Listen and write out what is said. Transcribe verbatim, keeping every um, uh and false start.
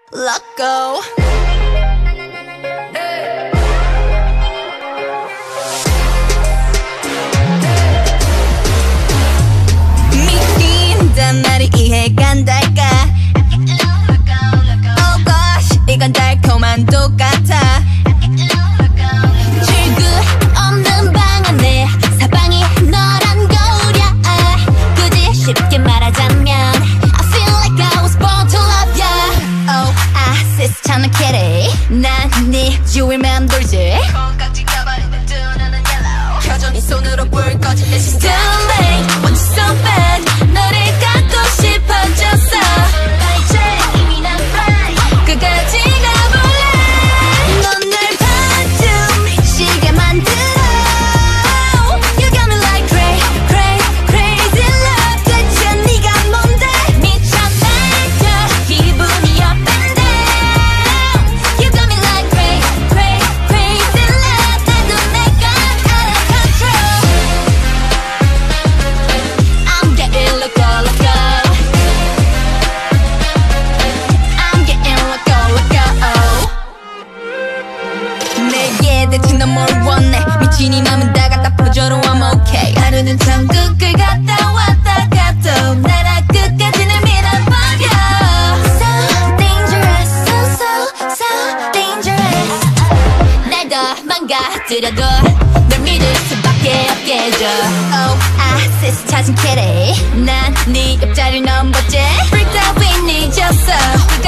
Loco. 믿긴단 말이 이해가 안 될까? Oh gosh, 이건 달콤한 똑같아. 출구 없는 방 안에 사방이 너란 거울이야. 굳이 쉽게 말하자면 I feel like I was born to love ya. Oh, I sis 차는 캐리. 난 네 주위를 맴돌지. 콩깍지 가버리는 두 눈은 yellow. 켜져 네 손으로 불 꺼진 내 심장. Too late, want you so bad. 너를 갖고 싶어졌어. 이제 이미 난 fly. 끝까지 가볼래. 넌 날 반쯤 미치게 만들어. You got me like crazy, crazy, crazy love. 대체 네가 뭔데? 미쳐 날려 기분이 up and down. You got me like crazy, crazy, crazy love. 나도 내가 out of control. I'm getting loco, loco. I'm getting loco, loco. 내게 대체 넌 뭘 원해? 미친 이 맘은 다 갖다 퍼줘도 I'm okay. 하루는 천국을 갔다 왔다 가도 나라 끝까지 날 밀어버려. So dangerous, so so so dangerous. 날 더 망가뜨려도 널 믿을 수밖에 없게 해줘. Oh, I sis 찾은 캐리. 난 네 옆자리를 넘봤지. Freaked out, we need your soul.